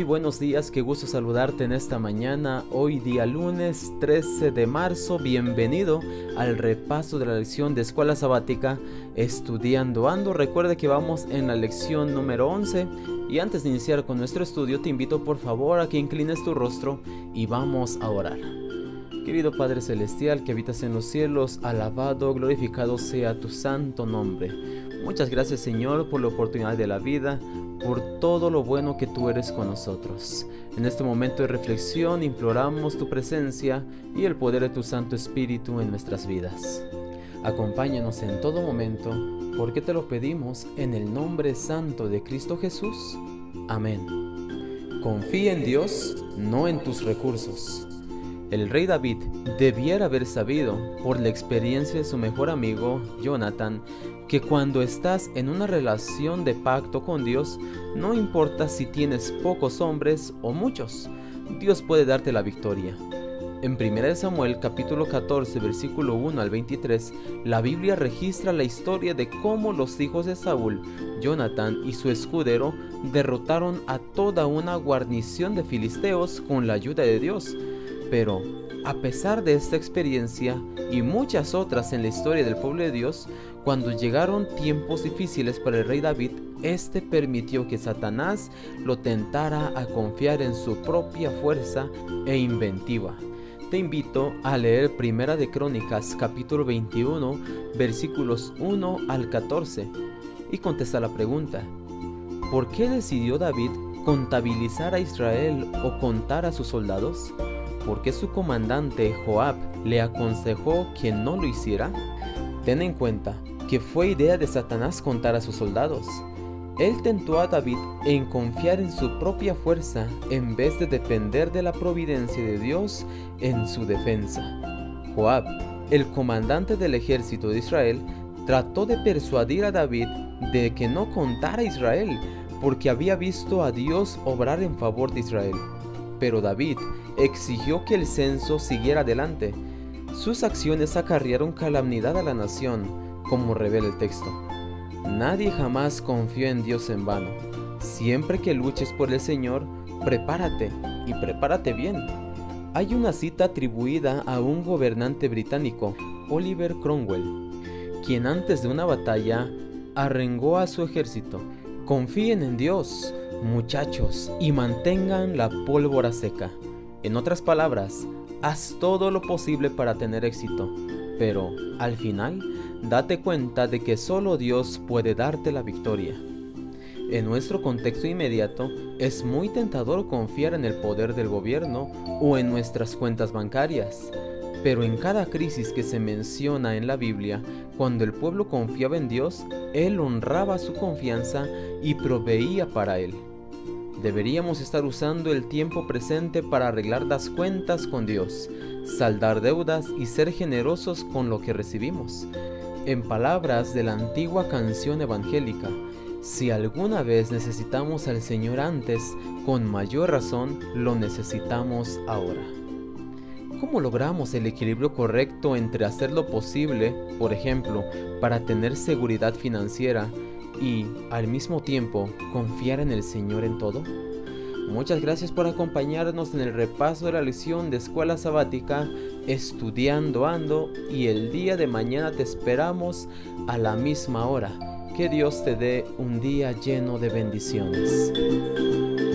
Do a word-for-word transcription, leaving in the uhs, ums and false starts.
buenos días, qué gusto saludarte en esta mañana, hoy día lunes trece de marzo, bienvenido al repaso de la lección de Escuela Sabática Estudiando Ando. Recuerda que vamos en la lección número once y antes de iniciar con nuestro estudio te invito por favor a que inclines tu rostro y vamos a orar. Querido Padre Celestial que habitas en los cielos, alabado, glorificado sea tu santo nombre. Muchas gracias Señor por la oportunidad de la vida, por todo lo bueno que tú eres con nosotros. En este momento de reflexión imploramos tu presencia y el poder de tu Santo Espíritu en nuestras vidas. Acompáñanos en todo momento, porque te lo pedimos en el nombre santo de Cristo Jesús. Amén. Confía en Dios, no en tus recursos. El rey David debiera haber sabido, por la experiencia de su mejor amigo, Jonathan, que cuando estás en una relación de pacto con Dios, no importa si tienes pocos hombres o muchos, Dios puede darte la victoria. En primera de Samuel, capítulo catorce, versículo uno al veintitrés, la Biblia registra la historia de cómo los hijos de Saúl, Jonathan y su escudero, derrotaron a toda una guarnición de filisteos con la ayuda de Dios. Pero, a pesar de esta experiencia y muchas otras en la historia del pueblo de Dios, cuando llegaron tiempos difíciles para el rey David, este permitió que Satanás lo tentara a confiar en su propia fuerza e inventiva. Te invito a leer Primera de Crónicas, capítulo veintiuno, versículos uno al catorce, y contesta la pregunta: ¿por qué decidió David contabilizar a Israel o contar a sus soldados? ¿Por qué su comandante Joab le aconsejó que no lo hiciera? Ten en cuenta que fue idea de Satanás contar a sus soldados. Él tentó a David en confiar en su propia fuerza en vez de depender de la providencia de Dios en su defensa. Joab, el comandante del ejército de Israel, trató de persuadir a David de que no contara a Israel porque había visto a Dios obrar en favor de Israel. Pero David exigió que el censo siguiera adelante. Sus acciones acarrearon calamidad a la nación, como revela el texto. Nadie jamás confió en Dios en vano. Siempre que luches por el Señor, prepárate, y prepárate bien. Hay una cita atribuida a un gobernante británico, Oliver Cromwell, quien antes de una batalla arengó a su ejército: confíen en Dios, muchachos, y mantengan la pólvora seca. En otras palabras, haz todo lo posible para tener éxito, pero al final, date cuenta de que solo Dios puede darte la victoria. En nuestro contexto inmediato, es muy tentador confiar en el poder del gobierno o en nuestras cuentas bancarias. Pero en cada crisis que se menciona en la Biblia, cuando el pueblo confiaba en Dios, Él honraba su confianza y proveía para él. Deberíamos estar usando el tiempo presente para arreglar las cuentas con Dios, saldar deudas y ser generosos con lo que recibimos. En palabras de la antigua canción evangélica, si alguna vez necesitamos al Señor antes, con mayor razón lo necesitamos ahora. ¿Cómo logramos el equilibrio correcto entre hacer lo posible, por ejemplo, para tener seguridad financiera y, al mismo tiempo, confiar en el Señor en todo? Muchas gracias por acompañarnos en el repaso de la lección de Escuela Sabática Estudiando Ando, y el día de mañana te esperamos a la misma hora. Que Dios te dé un día lleno de bendiciones.